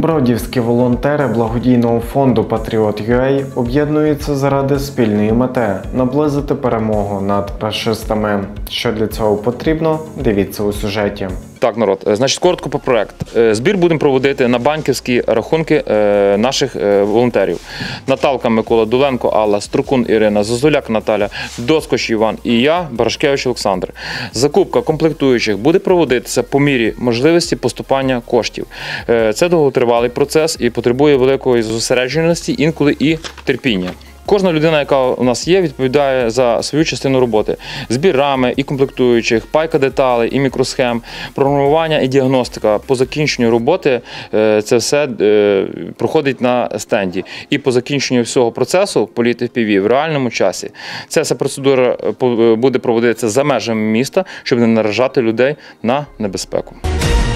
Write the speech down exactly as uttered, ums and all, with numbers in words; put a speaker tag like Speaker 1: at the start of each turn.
Speaker 1: Бродівські волонтери благодійного фонду «Патріот.ю а» об'єднуються заради спільної мети – наблизити перемогу над рашистами. Що для цього потрібно – дивіться у сюжеті.
Speaker 2: Так, народ, значить, коротко про проект. Збір будемо проводити на банківські рахунки наших волонтерів. Наталка Микола Дуленко, Алла, Струкун Ірина, Зозуляк Наталя, Доскоч Іван і я, Барашкевич Олександр. Закупка комплектуючих буде проводитися по мірі можливості поступання коштів. Це довготривалий процес і потребує великої зосередженості, інколи і терпіння. Кожна людина, яка у нас є, відповідає за свою частину роботи. Збір рами і комплектуючих, пайка деталей і мікросхем, програмування і діагностика. По закінченню роботи це все проходить на стенді. І по закінченню всього процесу політ еф пі ві в реальному часі. Ця вся процедура буде проводитися за межами міста, щоб не наражати людей на небезпеку.